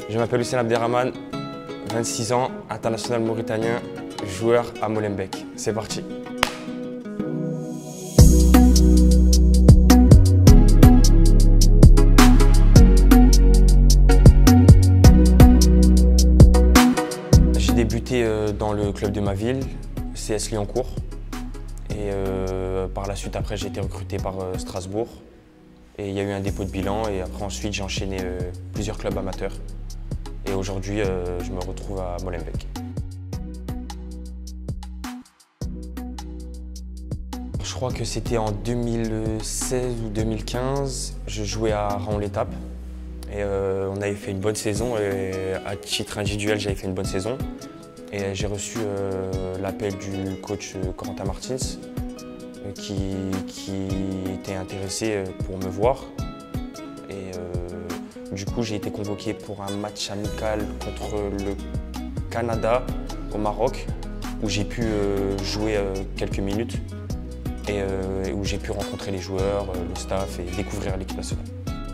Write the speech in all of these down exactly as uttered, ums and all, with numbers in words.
Je m'appelle Hussein Abderrahmane, vingt-six ans, international mauritanien, joueur à Molenbeek. C'est parti. J'ai débuté dans le club de ma ville, C S Lyoncourt. Et euh, par la suite, après, j'ai été recruté par euh, Strasbourg. Et il y a eu un dépôt de bilan et après ensuite j'ai enchaîné euh, plusieurs clubs amateurs. Et aujourd'hui, euh, je me retrouve à Molenbeek. Je crois que c'était en deux mille seize ou deux mille quinze. Je jouais à Raon-l'Étape et euh, on avait fait une bonne saison. Et à titre individuel, j'avais fait une bonne saison. Et j'ai reçu euh, l'appel du coach Corentin Martins euh, qui, qui était intéressé pour me voir. Et euh, du coup, j'ai été convoqué pour un match amical contre le Canada au Maroc où j'ai pu euh, jouer euh, quelques minutes et euh, où j'ai pu rencontrer les joueurs, euh, le staff et découvrir l'équipe nationale.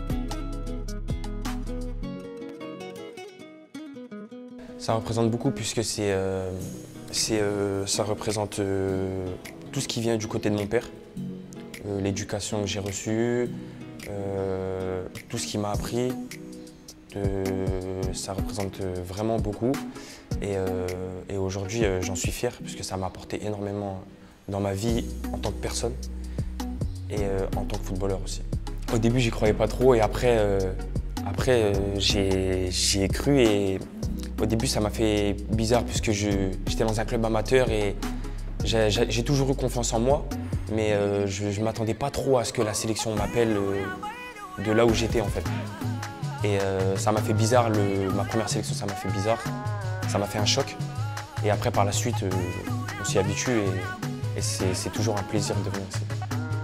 Ça représente beaucoup puisque c'est, euh, c'est, euh, ça représente euh, tout ce qui vient du côté de mon père, euh, l'éducation que j'ai reçue, euh, tout ce qu'il m'a appris, euh, ça représente vraiment beaucoup. Et, euh, et aujourd'hui, euh, j'en suis fier puisque ça m'a apporté énormément dans ma vie en tant que personne et euh, en tant que footballeur aussi. Au début, j'y croyais pas trop et après, euh, après euh, j'ai, j'y ai cru. Et au début, ça m'a fait bizarre puisque j'étais dans un club amateur et j'ai toujours eu confiance en moi, mais euh, je ne m'attendais pas trop à ce que la sélection m'appelle euh, de là où j'étais en fait. Et euh, ça m'a fait bizarre, le, ma première sélection, ça m'a fait bizarre, ça m'a fait un choc. Et après, par la suite, euh, on s'y habitue et, et c'est toujours un plaisir de venir ici.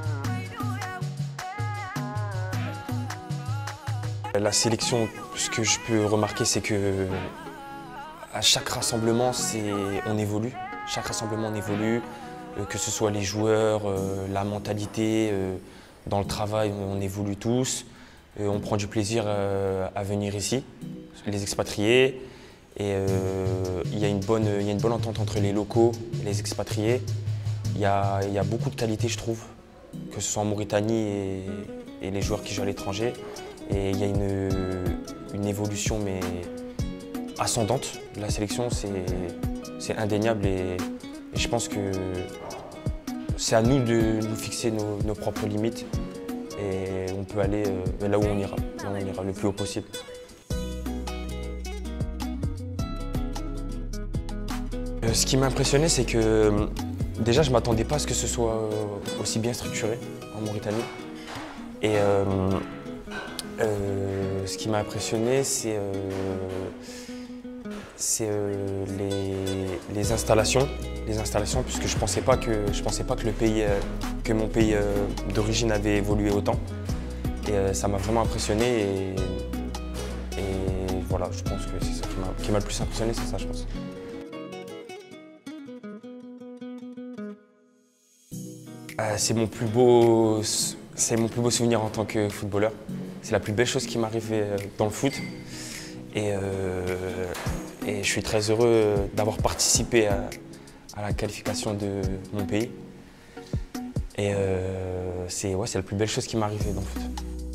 La sélection, ce que je peux remarquer, c'est que à chaque rassemblement, on évolue. Chaque rassemblement, on évolue, euh, que ce soit les joueurs, euh, la mentalité, euh, dans le travail, on évolue tous. Euh, on prend du plaisir euh, à venir ici, les expatriés. Et euh, il y a une bonne, il y a une bonne entente entre les locaux et les expatriés. Il y a, il y a beaucoup de qualité, je trouve, que ce soit en Mauritanie et, et les joueurs qui jouent à l'étranger. Et il y a une, une évolution, mais ascendante de la sélection, c'est indéniable et, et je pense que c'est à nous de nous fixer nos, nos propres limites et on peut aller euh, là où on ira, là où on ira le plus haut possible. Euh, ce qui m'a impressionné, c'est que déjà je ne m'attendais pas à ce que ce soit aussi bien structuré en Mauritanie. Et euh, euh, ce qui m'a impressionné, c'est euh, c'est euh, les, les installations, les installations, puisque je pensais pas que je pensais pas que le pays, euh, que mon pays euh, d'origine avait évolué autant. Et euh, ça m'a vraiment impressionné. Et, et voilà, je pense que c'est ça qui m'a le plus impressionné, c'est ça, je pense. Euh, c'est mon plus beau, c'est mon plus beau souvenir en tant que footballeur. C'est la plus belle chose qui m'arrive dans le foot. Et, euh, et je suis très heureux d'avoir participé à, à la qualification de mon pays. Et euh, c'est ouais, c'est la plus belle chose qui m'est arrivée dans le foot.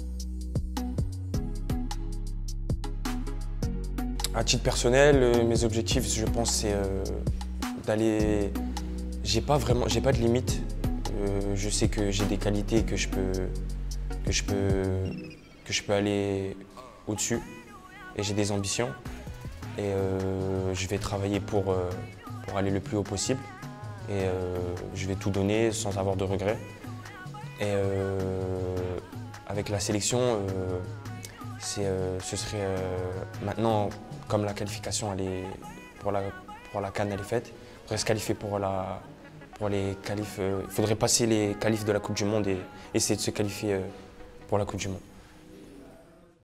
À titre personnel, mes objectifs, je pense, c'est euh, d'aller. J'ai pas vraiment, j'ai pas de limite. Euh, je sais que j'ai des qualités que je peux, que je peux, que je peux aller au-dessus. Et j'ai des ambitions et euh, je vais travailler pour, euh, pour aller le plus haut possible et euh, je vais tout donner sans avoir de regrets. Et euh, avec la sélection, euh, euh, ce serait euh, maintenant, comme la qualification elle est, pour, la, pour la CAN elle est faite, il faudrait se qualifier pour, la, pour les qualifs. Euh, il faudrait passer les qualifs de la Coupe du Monde et essayer de se qualifier euh, pour la Coupe du Monde.